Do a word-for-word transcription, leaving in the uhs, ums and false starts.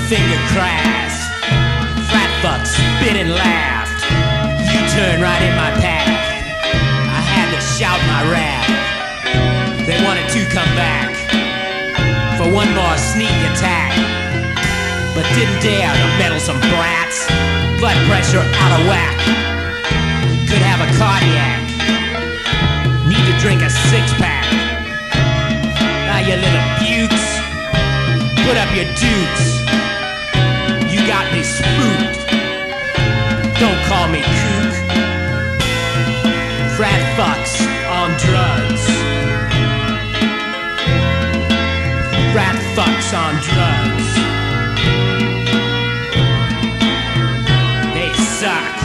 finger crass. Frat fucks spit and laughed. You turned right in my path. I had to shout my wrath. They wanted to come back for one more sneak attack, but didn't dare to meddlesome brats. Blood pressure out of whack. Could have a cardiac. Need to drink a six-pack. Now you little pukes, put up your dukes. You got me spooked. Don't call me kook. Frat fucks on drugs. Frat fucks on drugs. They suck.